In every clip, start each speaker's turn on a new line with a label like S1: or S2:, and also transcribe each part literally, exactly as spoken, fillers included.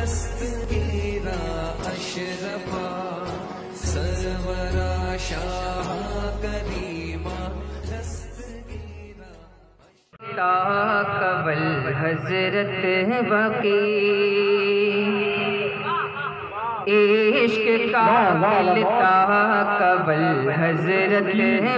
S1: دستگیرا اشرفا سرورا شاہ کریما دستگیرا
S2: قبل حضرت بقی عشق کا ملتا قبل حضرت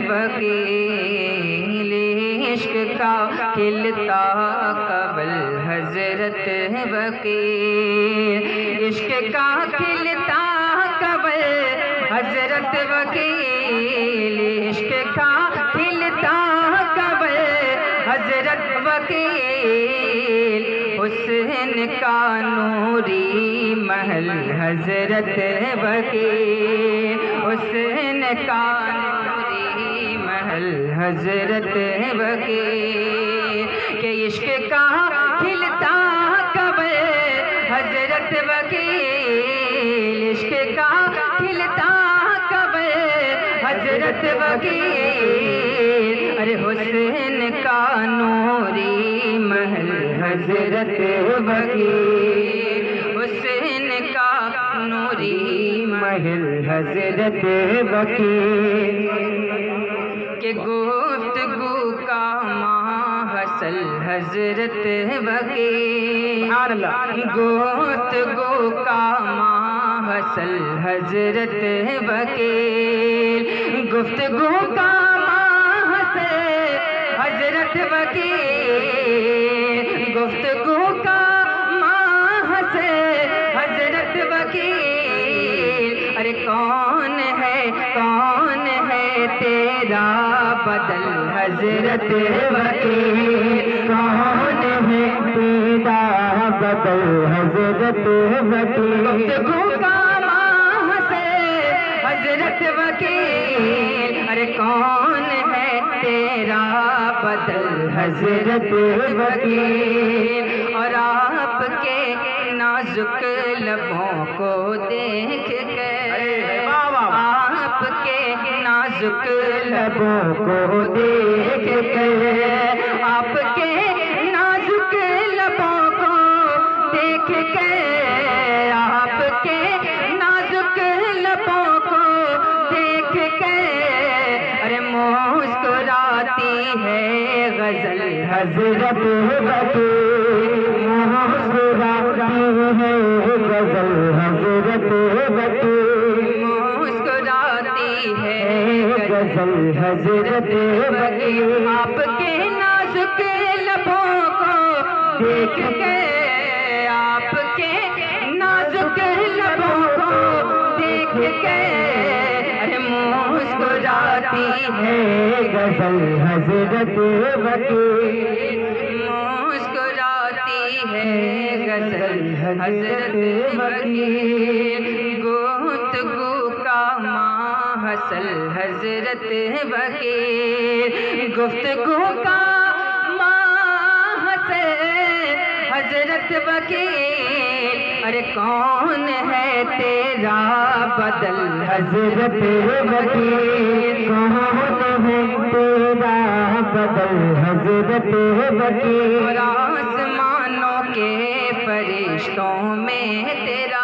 S2: وکیل عشق کا کھلتا قبل حضرت وکیل عشق کا کھلتا قبل حضرت وکیل عشق کا کھلتا قبل حضرت وکیل حسن کا نوری محل حضرت وکیل حسن کا نوری محل حضرت وکیل کہ عشق کا کھلتا قبل حضرت وکیل عشق کا کھلتا قبل حضرت وکیل ارے حسن کا نوری محل حضرت وکیل حسن کا نوری محل حضرت وکیل کہ گفتگو کا ماحصل حضرت وکیل گفتگو کا ماحصل حضرت وکیل گفتگو کا حضرت وکیل گفتگو کا ماحصل حضرت وکیل ارے کون ہے کون ہے تیرا بدل حضرت وکیل کون ہے تیرا بدل حضرت وکیل گفتگو کا ماحصل حضرت وکیل ارے کون ہے تیرا بدل حضرت وکیل اور آپ کے نازک لبوں کو دیکھ کے آپ کے نازک لبوں کو دیکھ کے آپ کے نازک لبوں کو دیکھ کے آپ کے نازک لبوں کو دیکھ کے ارے مسکراتی ہے غزل حضرت وکیل مسکراتی ہے غزل حضرت وکیل مسکراتی ہے غزل حضرت وکیل آپ کے نازک لبوں کو دیکھ کے آپ کے نازک لبوں کو دیکھ کے ارے مسکراتی ہے غزل حضرت وکیل مسکراتی ہے غزل حضرت وکیل گفتگو کا ماحصل حضرت وکیل گفتگو کا ماحصل حضرت وکیل ارے کون ہے تیرا بدل حضرت وکیل کون ہے تیرا بدل حضرت وکیل اور آسمانوں کے فرشتوں میں تیرا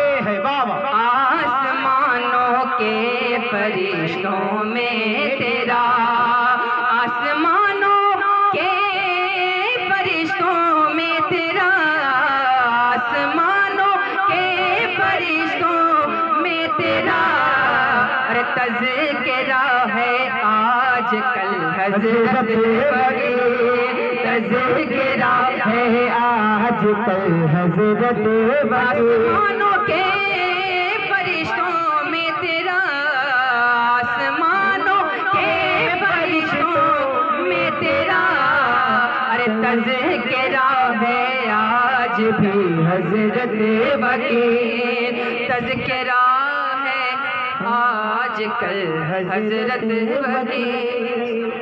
S2: آسمانوں کے فرشتوں میں تیرا آسمانوں کے فرشتوں میں تیرا آسمانوں کے فرشتوں میں تیرا ارے تذکرہ ہے آج کل حضرت وکیل تذکرہ ہے آج کل حضرت وکیل آسمانوں کے فرشتوں میں تیرا آسمانوں کے فرشتوں میں تیرا ارے تذکرہ ہے آج بھی حضرت وکیل تذکرہ ہے آج کل حضرت وکیل